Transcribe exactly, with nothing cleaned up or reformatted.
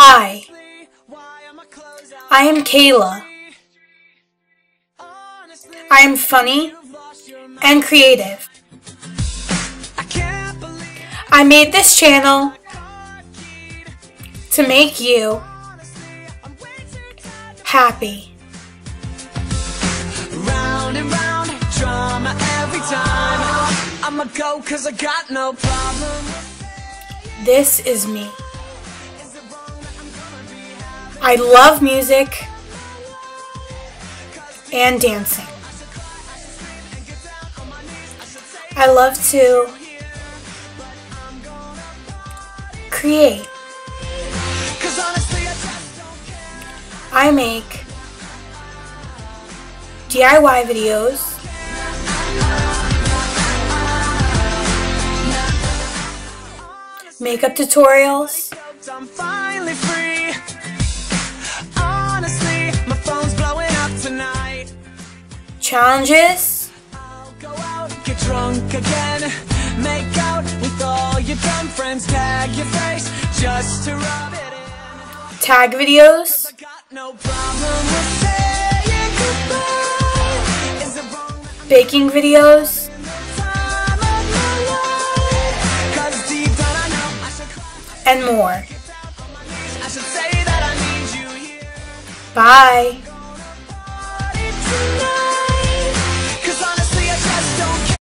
Hi, I am Kayla. I am funny and creative. I made this channel to make you happy. Round and round, drama every time. I'ma go 'cause I got no problem. This is me. I love music and dancing. I love to create. I make D I Y videos, makeup tutorials, I'm finally free. Honestly, my phone's blowing up tonight. challenges, I'll go out, get drunk again, make out with all your dumb friends, tag your face just to rub it in. tag videos, I got no problem with saying goodbye. Is it wrong that I'm baking videos, time of my life? 'Cause deep down I know I should cry. and more. I should say that I need you here. Bye.